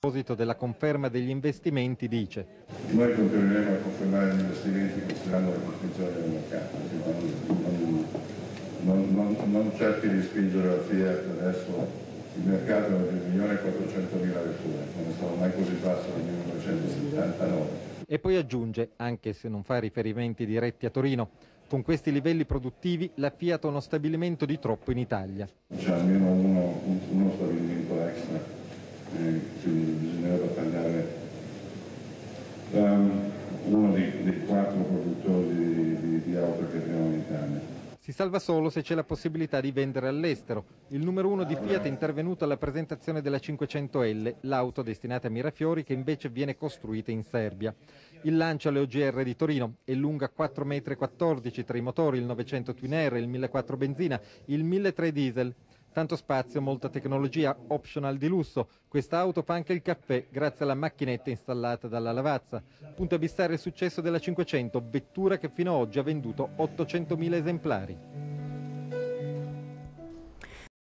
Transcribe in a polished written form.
A proposito della conferma degli investimenti dice: noi continueremo a confermare gli investimenti considerando le condizioni del mercato, non cerchi di spingere la Fiat adesso, il mercato è di 1.400.000 vetture, non è stato mai così basso nel 1979. E poi aggiunge, anche se non fa riferimenti diretti a Torino, con questi livelli produttivi la Fiat ha uno stabilimento di troppo in Italia. C'è almeno uno stabilimento extra, quindi bisognerebbe tagliare uno dei 4 produttori di auto che abbiamo in Italia. Si salva solo se c'è la possibilità di vendere all'estero. Il numero 1 di Fiat è intervenuto alla presentazione della 500L, l'auto destinata a Mirafiori che invece viene costruita in Serbia. Il lancio alle OGR di Torino è lunga 4,14 metri tra i motori, il 900 Twin Air, il 1400 benzina, il 1300 diesel. Tanto spazio, molta tecnologia, optional di lusso. Questa auto fa anche il caffè grazie alla macchinetta installata dalla Lavazza. Punto a bissare il successo della 500, vettura che fino ad oggi ha venduto 800.000 esemplari.